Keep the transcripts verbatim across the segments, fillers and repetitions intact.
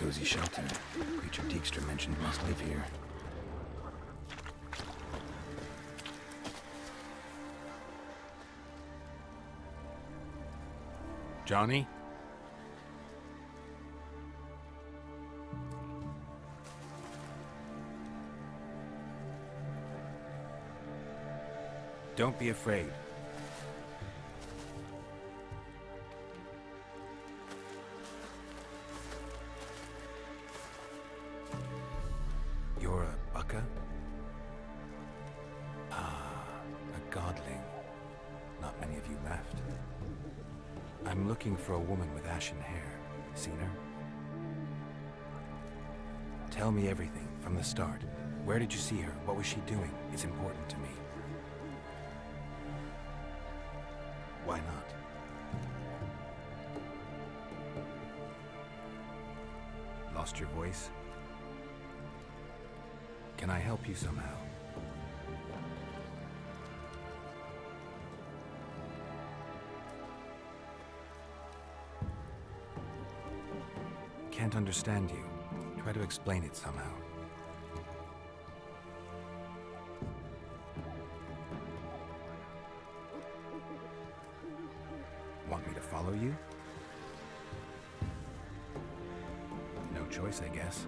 cozy shelter. Creature Dijkstra mentioned must live here. Johnny? Don't be afraid. You're a Baka? Ah, a godling. Not many of you left. I'm looking for a woman with ashen hair. Seen her? Tell me everything, from the start. Where did you see her? What was she doing? It's important to me. Why not? Lost your voice? Can I help you somehow? Can't understand you. Try to explain it somehow. Want me to follow you? No choice, I guess.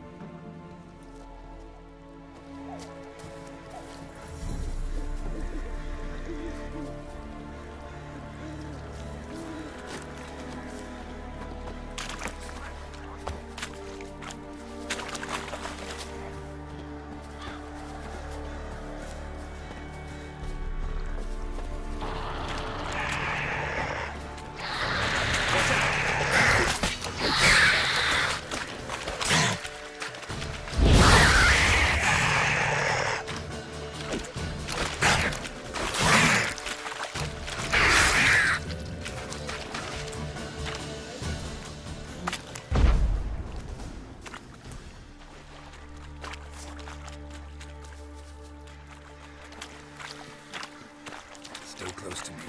Stay close to me.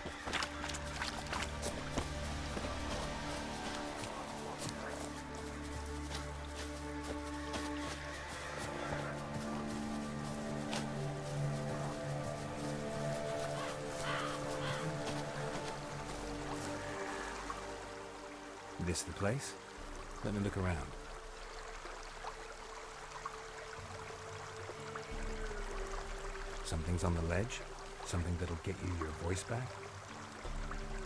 This the place? Let me look around. Something's on the ledge? Something that'll get you your voice back?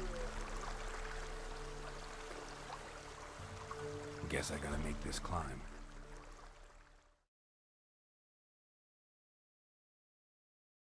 Guess I gotta make this climb.